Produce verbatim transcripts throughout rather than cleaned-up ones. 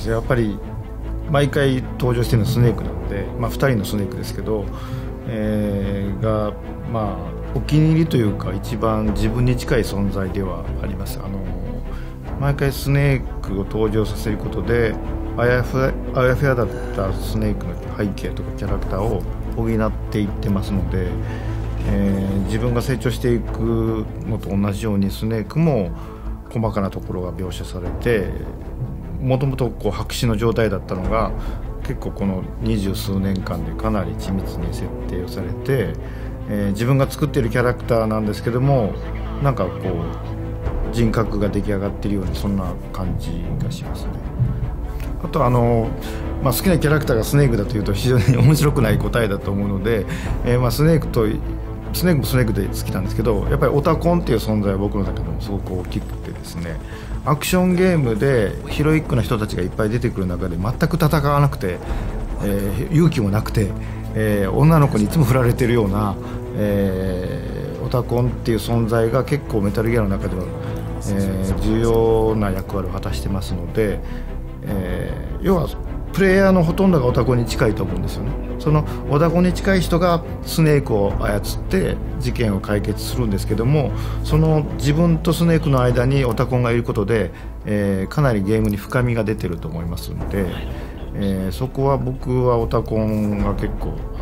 ですやっぱり毎回登場してるのはスネークなので、まあ、ふたりのスネークですけど、えー、がまあお気に入りというか一番自分に近い存在ではあります。あの毎回スネークを登場させることであやふや、あやふやだったスネークの背景とかキャラクターを補っていってますので、えー、自分が成長していくのと同じようにスネークも細かなところが描写されて、もともとこう白紙の状態だったのが結構この二十数年間でかなり緻密に設定をされて、えー、自分が作っているキャラクターなんですけどもなんかこう人格が出来上がっているようなそんな感じがしますね。あとあの、まあ、好きなキャラクターがスネークだというと非常に面白くない答えだと思うので、えー、まあスネークとスネークもスネークで好きなんですけど、やっぱりオタコンっていう存在は僕の中でもすごく大きくてですね、アクションゲームでヒロイックな人たちがいっぱい出てくる中で全く戦わなくて、えー、勇気もなくて、えー、女の子にいつも振られてるような、えー、オタコンっていう存在が結構メタルギアの中では、えー、重要な役割を果たしてますので、えー、要はプレイヤーのほとんどがオタコンに近いと思うんですよね。そのオタコンに近い人がスネークを操って事件を解決するんですけども、その自分とスネークの間にオタコンがいることで、えー、かなりゲームに深みが出てると思いますので、えー、そこは僕はオタコンが結構あ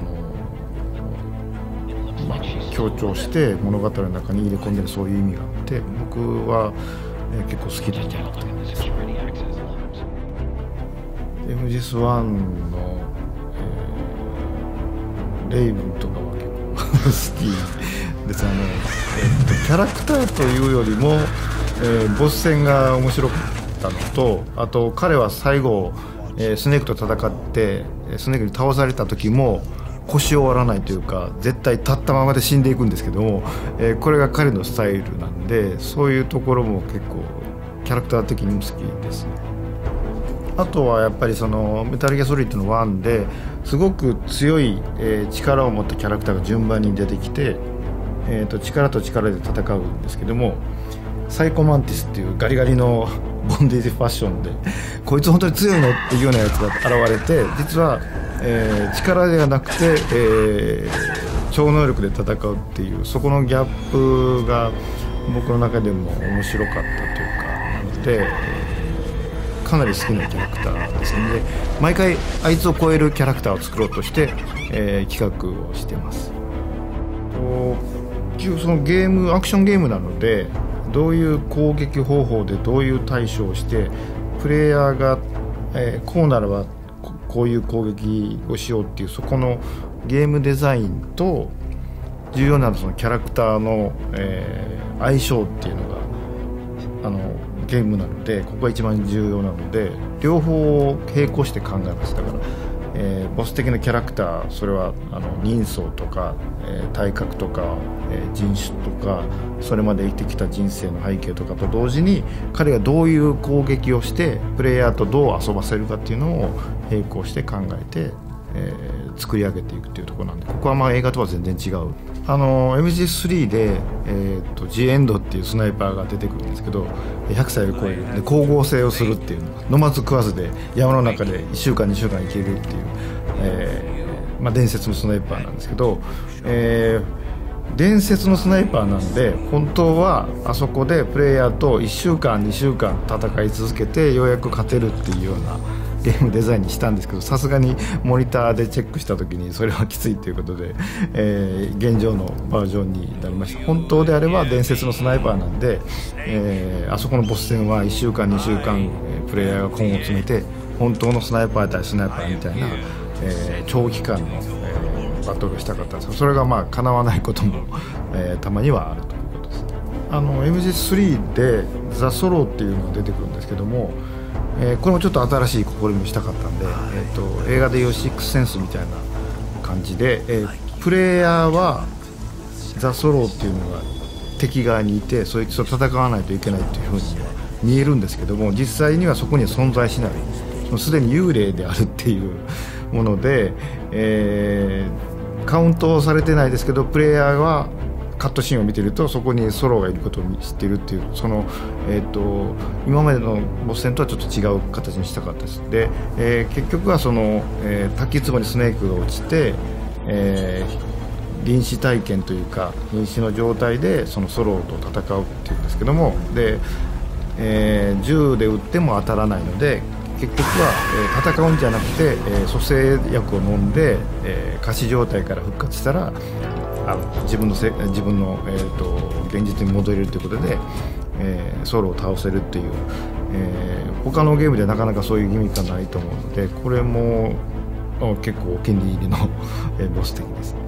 の、まあ、強調して物語の中に入れ込んでるそういう意味があって、僕は、えー、結構好きなキャラクターです。エムジスワンの、えー、レイブンとかは結構好きです。あの、えー、キャラクターというよりも、えー、ボス戦が面白かったのと、あと彼は最後、えー、スネークと戦ってスネークに倒された時も腰を割らないというか絶対立ったままで死んでいくんですけども、えー、これが彼のスタイルなんで、そういうところも結構キャラクター的にも好きですね。あとはやっぱりそのメタルギアソリッドのワンですごく強い、えー、力を持ったキャラクターが順番に出てきて、えー、と力と力で戦うんですけども、サイコマンティスっていうガリガリのボンデージファッションでこいつ本当に強いのっていうようなやつが現れて、実は、えー、力ではなくて、えー、超能力で戦うっていう、そこのギャップが僕の中でも面白かったというかなので、かなり好きなキャラクターですので、毎回あいつを超えるキャラクターを作ろうとして、えー、企画をしてます。そのゲームアクションゲームなので、どういう攻撃方法でどういう対処をしてプレイヤーが、えー、こうならばこういう攻撃をしようっていう、そこのゲームデザインと重要なそのキャラクターの、えー、相性っていうのがあのゲームなので、ここが一番重要なので両方を並行して考えます。だから、えー、ボス的なキャラクター、それはあの人相とか、えー、体格とか、えー、人種とかそれまで生きてきた人生の背景とかと同時に彼がどういう攻撃をしてプレイヤーとどう遊ばせるかっていうのを並行して考えて、えー、作り上げていくっていうところなんで、ここはまあ映画とは全然違う。あの エムジースリー で、えー、と ジ・エンドっていうスナイパーが出てくるんですけど、ひゃくさいを超えるで光合成をするっていう、飲まず食わずで山の中でいっしゅうかんにしゅうかん生きれるっていう、えーまあ、伝説のスナイパーなんですけど、えー、伝説のスナイパーなんで本当はあそこでプレイヤーといっしゅうかんにしゅうかん戦い続けてようやく勝てるっていうようなゲームデザインにしたんですけど、さすがにモニターでチェックした時にそれはきついということで、えー、現状のバージョンになりました。本当であれば伝説のスナイパーなんで、えー、あそこのボス戦はいっしゅうかんにしゅうかんプレイヤーが根を詰めて本当のスナイパー対スナイパーみたいな、えー、長期間の、えー、バトルをしたかったんですけど、それがまあ叶わないことも、えー、たまにはあるということです。あの エムジースリー でザ・ソロっていうのが出てくるんですけども、えー、これもちょっと新しい試みをしたかったんで、えー、と映画でいうシックスセンスみたいな感じで、えー、プレイヤーはザ・ソロっていうのが敵側にいてそいつと戦わないといけないというふうに見えるんですけども、実際にはそこには存在しない、すでに幽霊であるっていうもので、えー、カウントされてないですけどプレイヤーはカットシーンを見てるとそこにソロがいることを知ってるっていうその、えー、と今までのボス戦とはちょっと違う形にしたかったですで、えー、結局はその、えー、滝壺にスネークが落ちて、えー、臨死体験というか瀕死の状態でそのソロと戦うっていうんですけどもで、えー、銃で撃っても当たらないので結局は、えー、戦うんじゃなくて、えー、蘇生薬を飲んで、えー、仮死状態から復活したらあの自分のせ自分の、えー、と現実に戻れるということで、えー、ソロを倒せるっていう、えー、他のゲームではなかなかそういうギミックがないと思うのでこれも結構お気に入りのボス的です。